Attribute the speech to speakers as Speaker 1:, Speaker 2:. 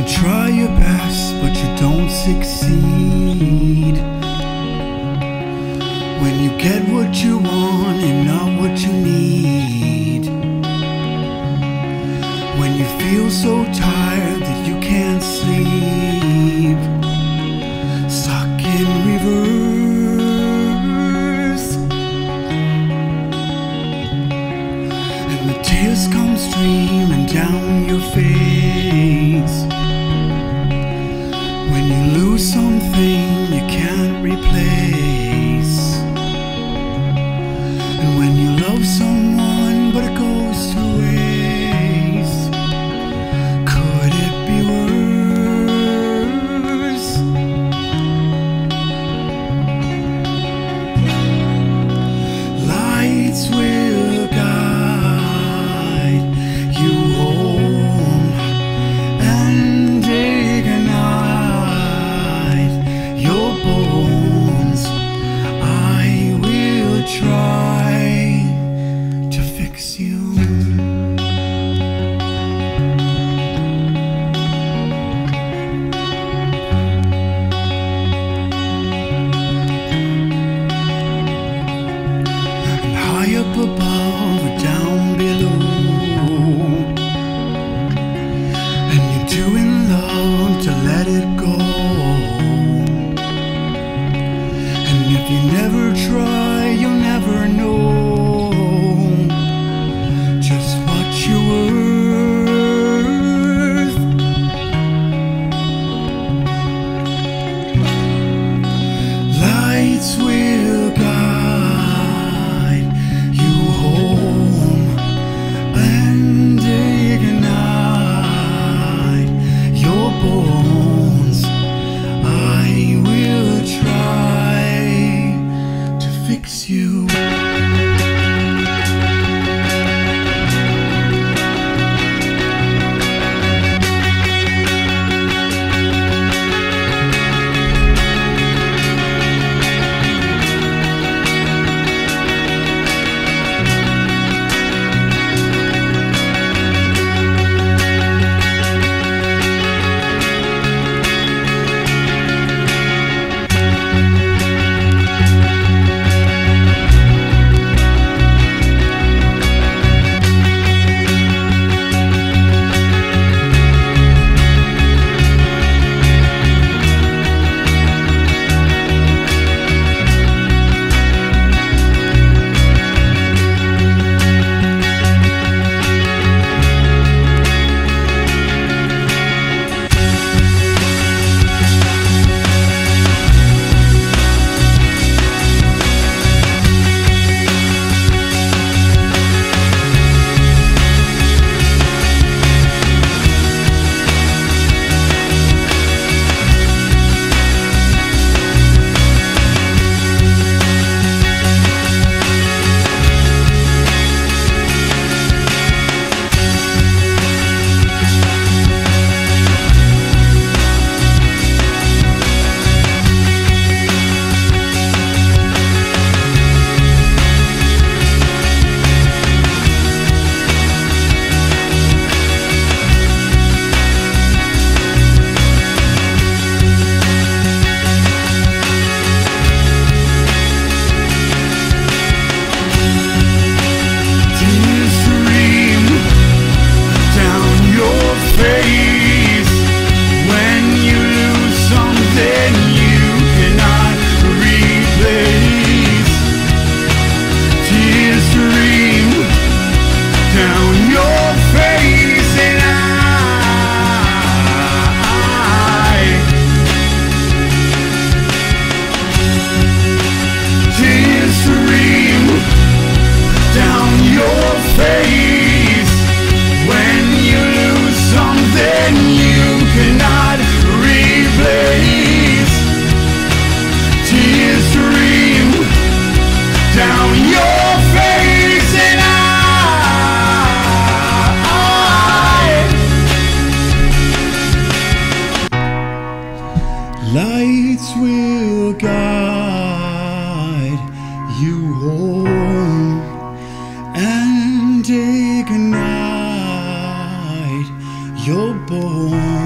Speaker 1: try your best, but you don't succeed. When you get what you want and not what you need. When you feel so tired that you can't sleep. Stuck in reverse. And the tears come streaming down your face. When you lose something you can't replace. And when you love someone but it goes to waste. Could it be worse? Lights will guide you home and ignite your bones. I will try to fix you. And high up above or down below, and you're too in love to let it go. And if you never try, you'll never know just what you're worth. Lights will guide you home and ignite your bones. I will try to fix you. Lights will guide you home and ignite your bones.